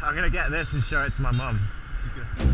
I'm gonna get this and show it to my mum. She's gonna...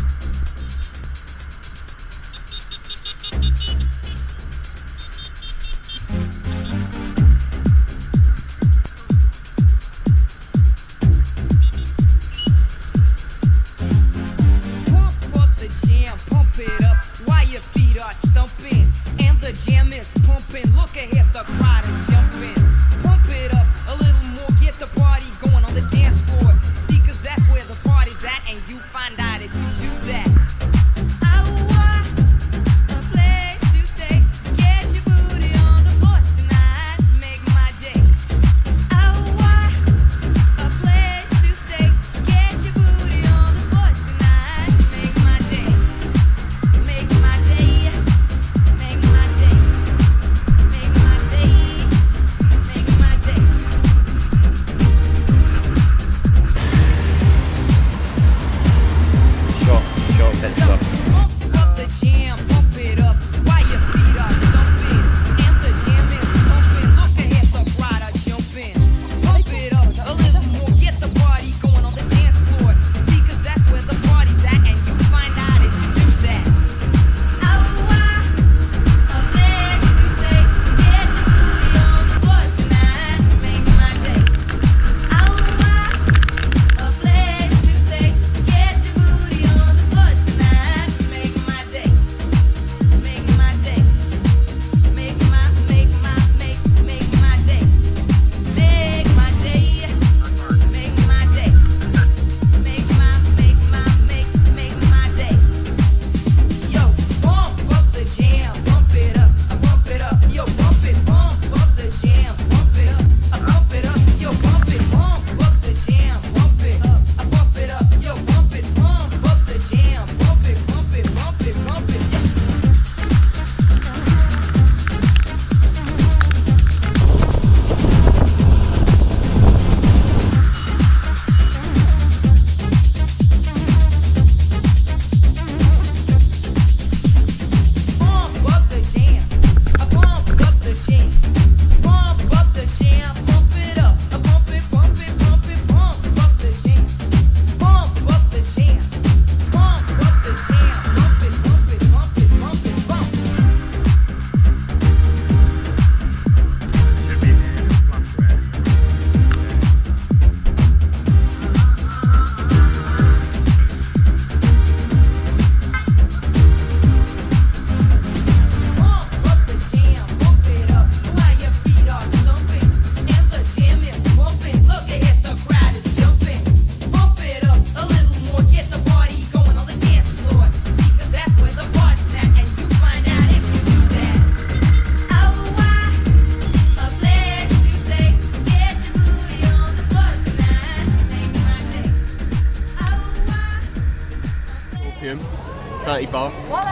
Perfume, 30 bar.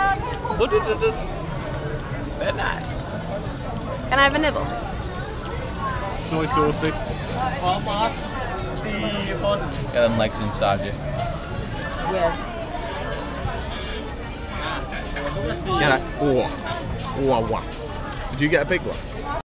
Very nice. Can I have a nibble? Soy saucy. Get them legs inside you. Yeah. Get it. Oh, wow. Did you get a big one?